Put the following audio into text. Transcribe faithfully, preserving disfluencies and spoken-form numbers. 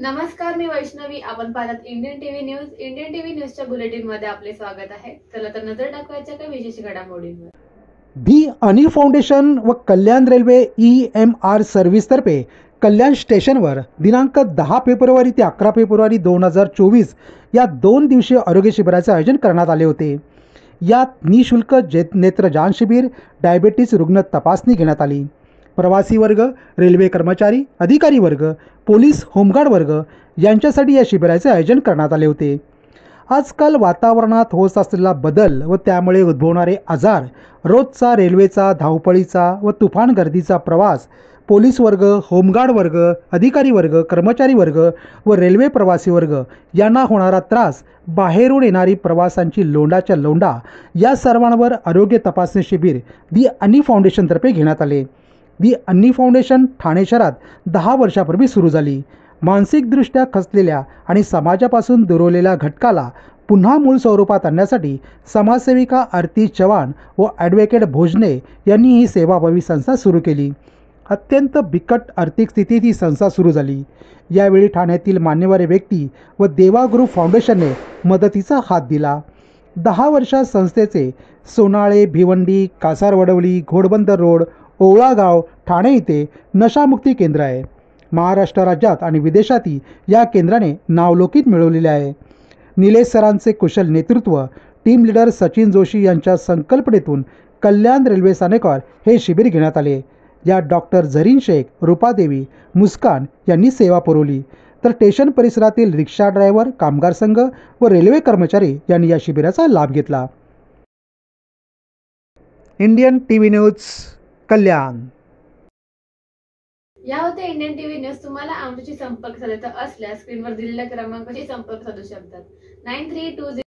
नमस्कार, मी वैष्णवी. आपण पाहत Indian TV news. Indian TV न्यूजच्या बुलेटिन मध्ये आपले स्वागत आहे. चला तर नजर टाकवायच्या काही विशेष घडामोडींवर. दी अनिल फाउंडेशन व Kalyan railway E M R service तर्फे कल्याण स्टेशनवर दिनांक दहा फेब्रुवारी ते अकरा फेब्रुवारी दोन हजार चोवीस या दोन दिवसीय आरोग्य शिबिराचे आयोजन करण्यात आले होते. यात निशुल्क जे नेत्रदान शिबिर, डायबेटीस रुग्ण तपासणी घेण्यात आली. प्रवासी वर्ग, रेल्वे कर्मचारी, अधिकारी वर्ग, पोलीस, होमगार्ड वर्ग यांच्यासाठी या शिबिराचे आयोजन करण्यात आले होते. आजकाल वातावरणात होत असलेला बदल व त्यामुळे उद्भवणारे आजार, रोजचा रेल्वेचा धावपळीचा व तुफान गर्दीचा प्रवास, पोलीस वर्ग, होमगार्ड वर्ग, अधिकारी वर्ग, कर्मचारी वर्ग व रेल्वे प्रवासी वर्ग यांना होणारा त्रास, बाहेरून येणारी प्रवासांची लोंडाच्या लोंडा या सर्वांवर आरोग्य तपासणी शिबिर दी अन्नी फाउंडेशनतर्फे घेण्यात आले. दी अन्नी फाउंडेशन ठाणे शहरात दहा वर्षापूर्वी सुरू झाली. मानसिकदृष्ट्या खचलेल्या आणि समाजापासून दुरावलेल्या घटकाला पुन्हा मूळ स्वरूपात आणण्यासाठी समाजसेविका आरती चव्हाण व ॲडव्होकेट भोजने यांनी ही सेवाभावी संस्था सुरू केली. अत्यंत बिकट आर्थिक स्थितीत ही संस्था सुरू झाली. यावेळी ठाण्यातील मान्यवर व्यक्ती व देवा ग्रुप फाउंडेशनने मदतीचा हात दिला. दहा वर्षात संस्थेचे सोनाळे, भिवंडी, कासारवडवली, घोडबंदर रोड, ओवळागाव, ठाणे इथे नशामुक्ती केंद्र आहे. महाराष्ट्र राज्यात आणि विदेशातही या केंद्राने नावलौकिक मिळवलेले आहे. निलेश सरांचे कुशल नेतृत्व, टीम लीडर सचिन जोशी यांच्या संकल्पनेतून कल्याण रेल्वे स्थानकावर हे शिबिर घेण्यात आले. यात डॉक्टर झरीन शेख, रूपादेवी, मुस्कान यांनी सेवा पुरवली, तर स्टेशन परिसरातील रिक्षा ड्रायव्हर, कामगार संघ व रेल्वे कर्मचारी यांनी या शिबिराचा लाभ घेतला. Indian TV news, Kalyan. या होते इंडियन टीव्ही न्यूज. तुम्हाला आमच्याशी संपर्क साधायचा असल्यास स्क्रीनवर दिलेल्या क्रमांकाशी संपर्क साधू शकतात. Nine three to